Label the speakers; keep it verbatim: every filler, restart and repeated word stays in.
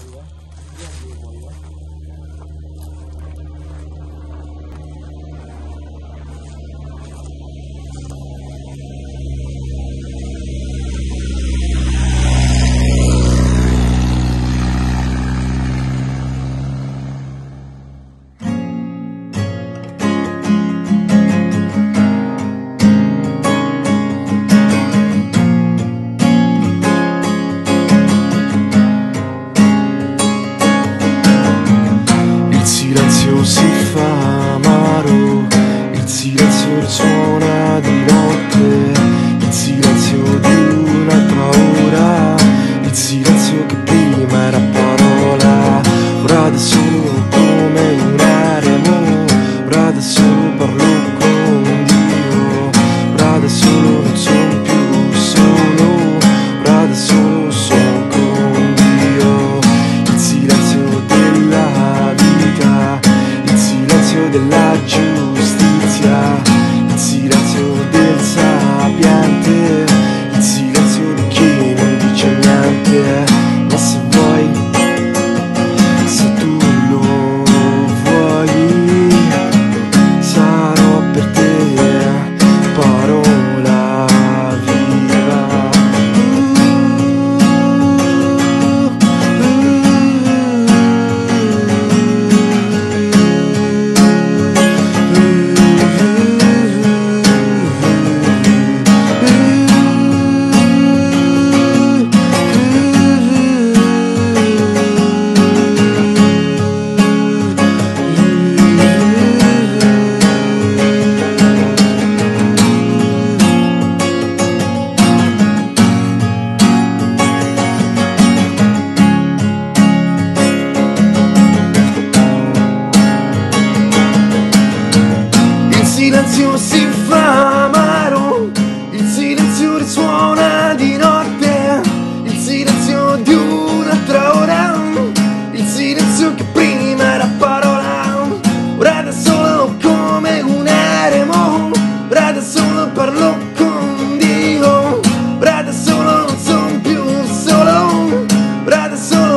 Speaker 1: muoio, io muoio.
Speaker 2: Il silenzio si fa amaro, il silenzio risuona di notte, il silenzio di un'altra ora, il silenzio che prima era parola, ora da solo come un eremo, ora da solo parlo con Dio, ora da solo non sono più solo, ora da solo sono con Dio, il silenzio della vita, il silenzio della giustizia, il silenzio del sapiente, il silenzio di chi non dice niente. Ma se vuoi, se tu lo vuoi, sarò per te parola viva. Il silenzio si fa amaro, il silenzio risuona di notte, il silenzio di un'altra ora, il silenzio che prima era parola, ora da solo come un eremo, ora da solo parlo con Dio, ora da solo non sono più solo, ora da solo